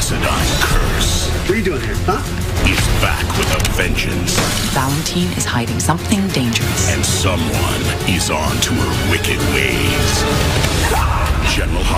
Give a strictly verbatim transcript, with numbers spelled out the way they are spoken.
Oxidine curse. What are you doing here, huh? Is back with a vengeance. Valentine is hiding something dangerous. And someone is on to her wicked ways. General